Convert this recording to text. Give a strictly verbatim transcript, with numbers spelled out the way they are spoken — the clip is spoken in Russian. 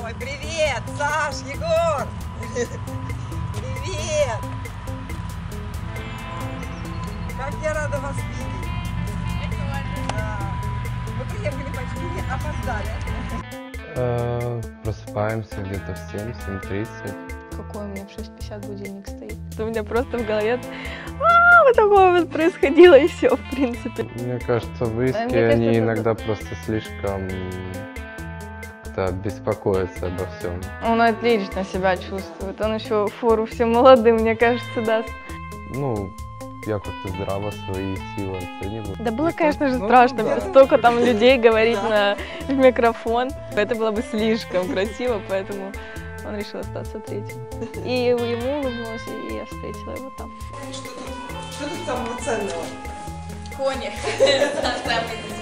Ой, привет, Саш, Егор! Привет! Как я рада вас видеть! Да. Мы приехали почти, опоздали. Э, просыпаемся где-то в семь-семь тридцать. Какой у меня в шесть пятьдесят будильник стоит? У меня просто в голове а, вот такое вот происходило и все, в принципе. Мне кажется, выиски, Да, мне кажется, они это- иногда просто слишком как-то беспокоятся обо всем. Он отлично себя чувствует, он еще фору всем молодым, мне кажется, даст. Ну, я как-то здраво свои силы оцениваю. Да было, конечно же, Ну, страшно, да. столько там людей говорить Да. на в микрофон. Это было бы слишком красиво, поэтому он решил остаться третьим. И ему улыбнулась, и я встретила его там. Что тут самого ценного? Кони. Самый